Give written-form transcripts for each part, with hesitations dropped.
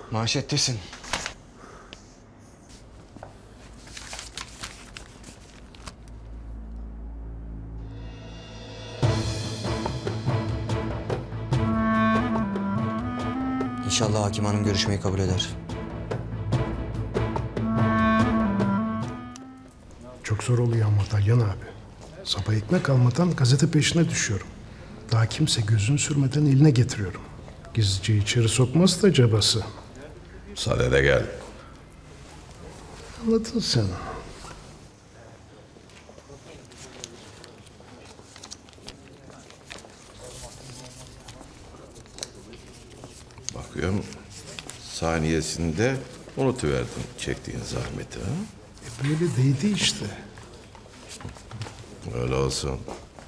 Manşettesin. İnşallah hakim hanım görüşmeyi kabul eder. Çok zor oluyor ama Dalyan abi. Sabah ekmek almadan gazete peşine düşüyorum. Daha kimse gözünü sürmeden eline getiriyorum. Gizlice içeri sokması da cabası. Sadede gel. Anladın sen. Bakıyorum saniyesinde unutuverdin çektiğin zahmeti. Ha? Böyle değdi işte. Öyle olsun.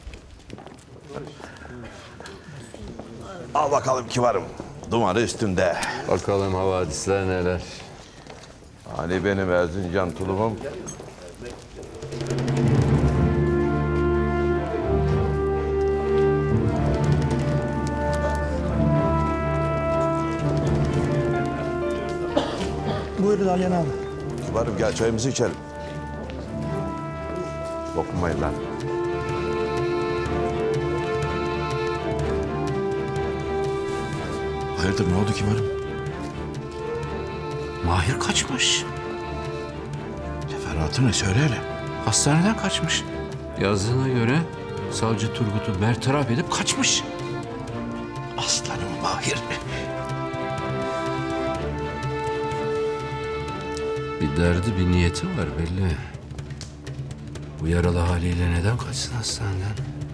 Al bakalım kibarım. Dumanı üstünde. Bakalım havadisler neler. Hani benim Erzincan tulumum. Buyur Dalyan abi. Kibarım gel çayımızı içelim. Dokunmayın lan. Hayırdır ne oldu kibarım? Mahir kaçmış. Teferruatı ne söyle hele. Hastaneden kaçmış. Yazdığına göre savcı Turgut'u bertaraf edip kaçmış. Aslanım Mahir. Bir derdi, bir niyeti var belli. Bu yaralı haliyle neden kaçsın hastaneden?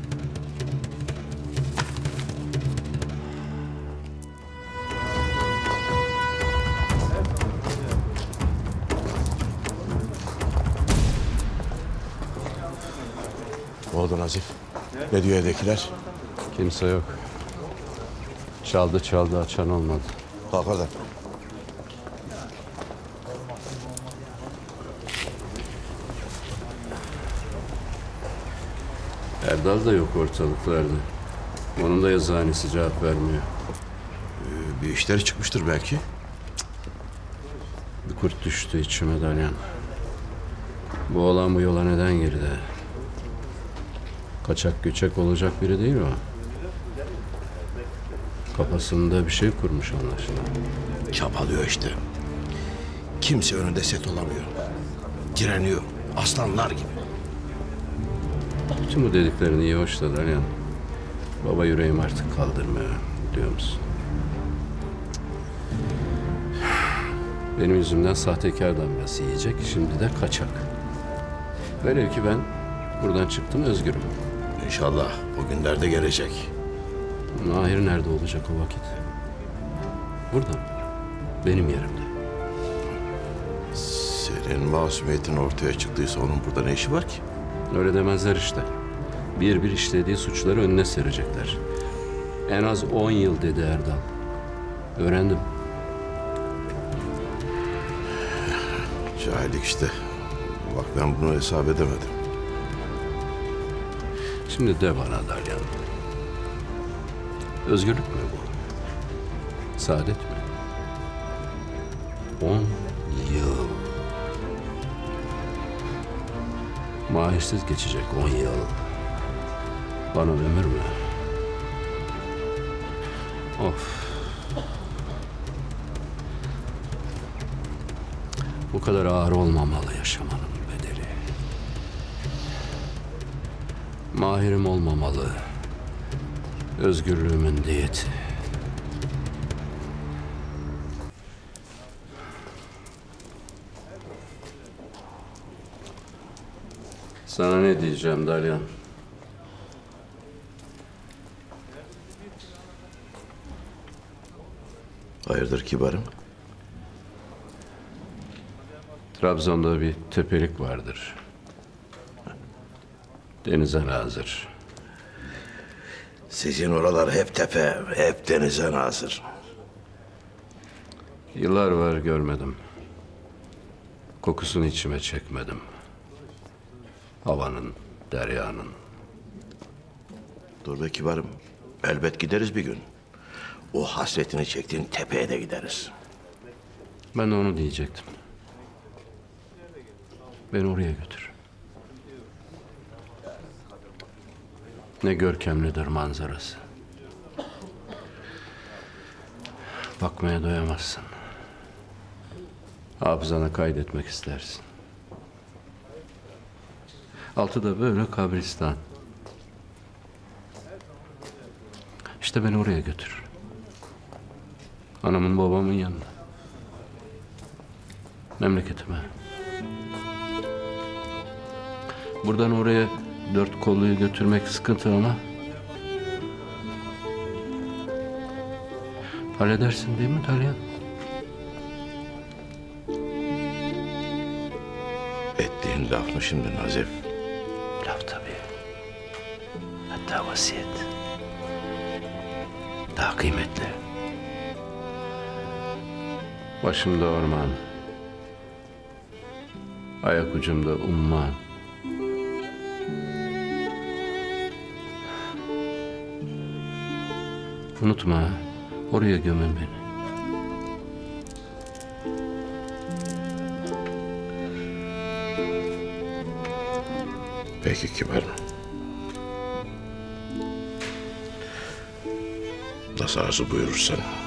Ne oldu Nazif? Ne diyor evdekiler? Kimse yok. Çaldı çaldı açan olmadı. Kalk oradan. Erdal da yok ortalıklarda. Onun da yazıhanesi cevap vermiyor. Bir işleri çıkmıştır belki. Bir kurt düştü içime Dalyan. Bu olan bu yola neden girdi? Kaçak göçek olacak biri değil o. Kafasında bir şey kurmuş anlaşılan. Çabalıyor işte. Kimse önünde set olamıyor. Direniyor. Aslanlar gibi. Bütün bu dediklerini iyi hoş da Dalyan. Baba yüreğim artık kaldırmıyor, biliyor musun? Benim yüzümden sahtekar damgası yiyecek, şimdi de kaçak. Velev ki ben buradan çıktım özgürüm. İnşallah o günler de gelecek. Mahir nerede olacak o vakit? Burada mı? Benim yerimde. Senin masumiyetin ortaya çıktıysa onun burada ne işi var ki? Öyle demezler işte. Bir bir işlediği suçları önüne serecekler. En az 10 yıl dedi Erdal. Öğrendim. Cahillik işte. Bak ben bunu hesap edemedim. Şimdi de bana Dalyan. Özgürlük mü bu? Saadet mi? 10 yıl. Mahirsiz geçecek 10 yıl. Bana ömür mü? Of. Bu kadar ağır olmamalı yaşamanın bedeli. Mahirim olmamalı. Özgürlüğümün diyeti. Sana ne diyeceğim Dalyan? Hayırdır kibarım? Trabzon'da bir tepelik vardır. Denize nazır. Sizin oralar hep tepe, hep denize nazır. Yıllar var görmedim. Kokusunu içime çekmedim. Havanın, deryanın. Dur be kibarım. Elbet gideriz bir gün. O hasretini çektiğin tepeye de gideriz. Ben de onu diyecektim. Beni oraya götür. Ne görkemlidir manzarası. Bakmaya doyamazsın. Hafızana kaydetmek istersin. Altı da böyle kabristan. İşte beni oraya götür. Anamın babamın yanına. Memleketime. Buradan oraya 4 kolluyu götürmek sıkıntı ama halledersin değil mi Dalyan? Ettiğin laf mı şimdi Nazif? Laf tabii. Hatta vasiyet. Daha kıymetli. Başımda orman. Ayak ucumda umman. Unutma, oraya gömün beni. Peki kibar. Nasıl arzu buyurursan.